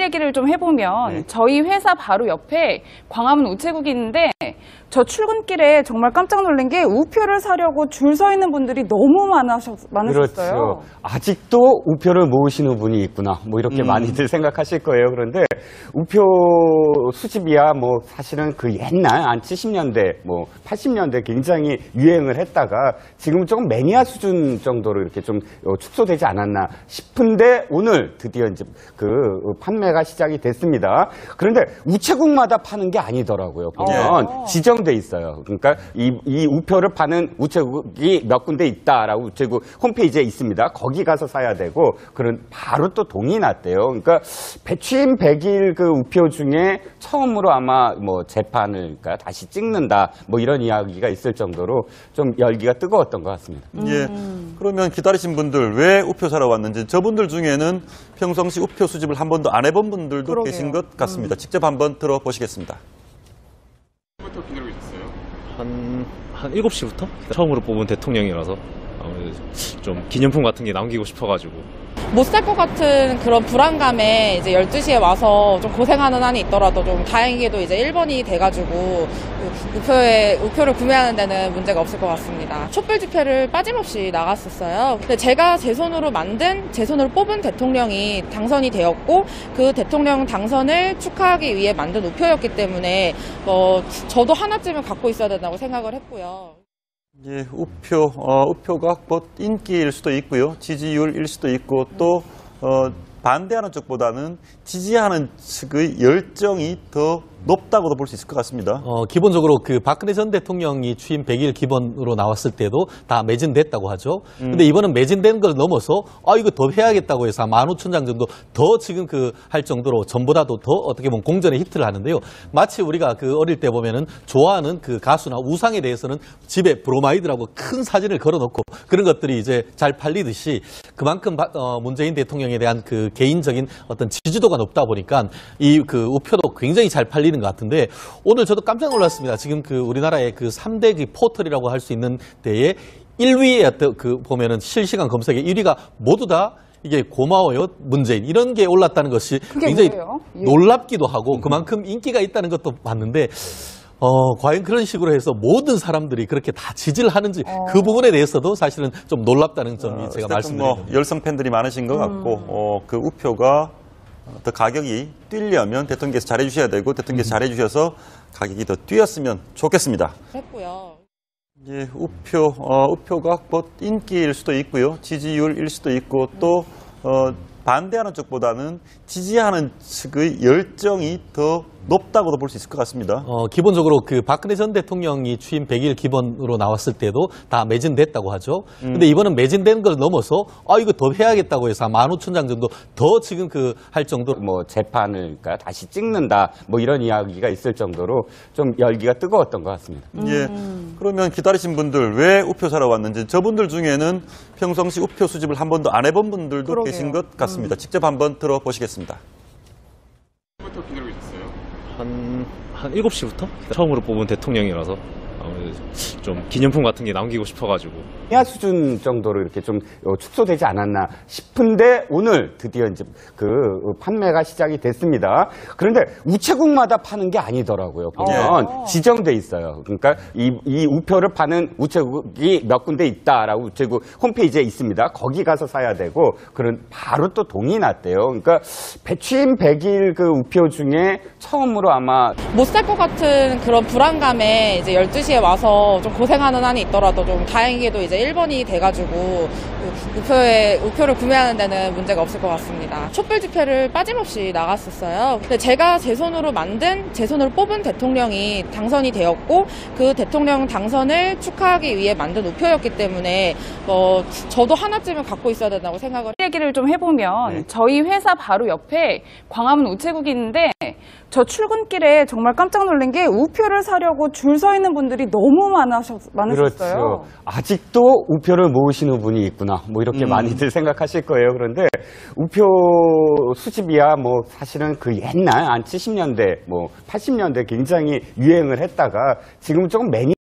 얘기를 좀 해보면 네. 저희 회사 바로 옆에 광화문 우체국이 있는데 저 출근길에 정말 깜짝 놀란 게 우표를 사려고 줄 서 있는 분들이 너무 많으셨어요. 그렇죠. 아직도 우표를 모으시는 분이 있구나. 뭐 이렇게 많이들 생각하실 거예요. 그런데 우표 수집이야 뭐 사실은 그 옛날 한 70년대 뭐 80년대 굉장히 유행을 했다가 지금은 조금 매니아 수준 정도로 이렇게 좀 축소되지 않았나 싶은데 오늘 드디어 이제 그 판매가 시작이 됐습니다. 그런데 우체국마다 파는 게 아니더라고요. 보면 지정돼 있어요. 그러니까 이 우표를 파는 우체국이 몇 군데 있다라고 우체국 홈페이지에 있습니다. 거기 가서 사야 되고 그런 바로 또 동이 났대요. 그러니까 배취인 100일 그 우표 중에 처음으로 아마 뭐 재판을 그러니까 다시 찍는다 뭐 이런 이야기가 있을 정도로 좀 열기가 뜨거웠던 것 같습니다. 예. 그러면 기다리신 분들 왜 우표 사러 왔는지 저분들 중에는 평상시 우표 수집을 한 번도 안 해본 분들도 그러게요. 계신 것 같습니다. 직접 한번 들어보시겠습니다. 부터 기다리고 있었어요? 한 7시부터? 처음으로 뽑은 대통령이라서 아무래도 좀 기념품 같은 게 남기고 싶어가지고. 못 살 것 같은 그런 불안감에 이제 12시에 와서 좀 고생하는 한이 있더라도 좀 다행히도 이제 1번이 돼가지고 우표를 구매하는 데는 문제가 없을 것 같습니다. 촛불 집회를 빠짐없이 나갔었어요. 근데 제가 제 손으로 뽑은 대통령이 당선이 되었고 그 대통령 당선을 축하하기 위해 만든 우표였기 때문에 저도 하나쯤은 갖고 있어야 된다고 생각을 했고요. 예, 우표가 뭐 인기일 수도 있고요. 지지율일 수도 있고 또 반대하는 쪽보다는 지지하는 측의 열정이 더 높다고도 볼 수 있을 것 같습니다. 기본적으로 그 박근혜 전 대통령이 취임 100일 기본으로 나왔을 때도 다 매진됐다고 하죠. 근데 이번은 매진된 걸 넘어서 이거 더 해야겠다고 해서 15,000장 정도 더 지금 할 정도로 전보다도 더 어떻게 보면 공전의 히트를 하는데요. 마치 우리가 그 어릴 때 보면은 좋아하는 그 가수나 우상에 대해서는 집에 브로마이드라고 큰 사진을 걸어놓고 그런 것들이 이제 잘 팔리듯이 그만큼 문재인 대통령에 대한 그 개인적인 어떤 지지도가 높다 보니까 이 그 우표도 굉장히 잘 팔리는 것 같은데 오늘 저도 깜짝 놀랐습니다. 지금 그 우리나라의 그 3대 그 포털이라고 할 수 있는 데에 1위에 어떤 그 보면은 실시간 검색에 1위가 모두 다 이게 고마워요 문재인 이런 게 올랐다는 것이 굉장히 놀랍기도 하고 그만큼 인기가 있다는 것도 봤는데 과연 그런 식으로 해서 모든 사람들이 그렇게 다 지지를 하는지 그 부분에 대해서도 사실은 좀 놀랍다는 점이 제가 말씀드립니다. 열성 팬들이 많으신 것 같고 그 우표가 더 가격이 뛰려면 대통령께서 잘해주셔야 되고 대통령께서 잘해주셔서 가격이 더 뛰었으면 좋겠습니다. 했고요. 예, 우표가 뭐 인기일 수도 있고요. 지지율일 수도 있고 또 반대하는 쪽보다는 지지하는 측의 열정이 더 높다고도 볼 수 있을 것 같습니다. 기본적으로 그 박근혜 전 대통령이 취임 100일 기본으로 나왔을 때도 다 매진됐다고 하죠. 근데 이번은 매진된 걸 넘어서 이거 더 해야겠다고 해서 15,000장 정도 더 지금 할 정도로 뭐 재판을 그러니까 다시 찍는다 뭐 이런 이야기가 있을 정도로 좀 열기가 뜨거웠던 것 같습니다. 예. 그러면 기다리신 분들 왜 우표 사러 왔는지 저분들 중에는 평상시 우표 수집을 한 번도 안 해본 분들도 계신 것 같습니다. 직접 한번 들어보시겠습니다. 부터 기다리고 있었어요? 한 7시부터? 처음으로 뽑은 대통령이라서 아무래도 좀 기념품 같은 게 남기고 싶어가지고. 매니아 수준 정도로 이렇게 좀 축소되지 않았나 싶은데 오늘 드디어 이제 그 판매가 시작이 됐습니다. 그런데 우체국마다 파는 게 아니더라고요. 보면 지정돼 있어요. 그러니까 이 우표를 파는 우체국이 몇 군데 있다라고 우체국 홈페이지에 있습니다. 거기 가서 사야 되고 그런 바로 또 동이 났대요. 그러니까 배취인 100일 그 우표 중에 처음으로 아마 못 살 것 같은 그런 불안감에 이제 12시에 와서 좀 고생하는 한이 있더라도 좀 다행히도 이제 1번이 돼가지고 우표를 구매하는 데는 문제가 없을 것 같습니다. 촛불 집회를 빠짐없이 나갔었어요. 근데 제가 제 손으로 뽑은 대통령이 당선이 되었고 그 대통령 당선을 축하하기 위해 만든 우표였기 때문에 저도 하나쯤은 갖고 있어야 된다고 생각을 얘기를 좀 해보면 저희 회사 바로 옆에 광화문 우체국이 있는데 저 출근길에 정말 깜짝 놀란 게 우표를 사려고 줄 서 있는 분들이 너무 많으셨어요. 그렇죠. 아직도 우표를 모으시는 분이 있구나. 뭐 이렇게 많이들 생각하실 거예요. 그런데 우표 수집이야 뭐 사실은 그 옛날 한 70년대 뭐 80년대 굉장히 유행을 했다가 지금은 조금 매니아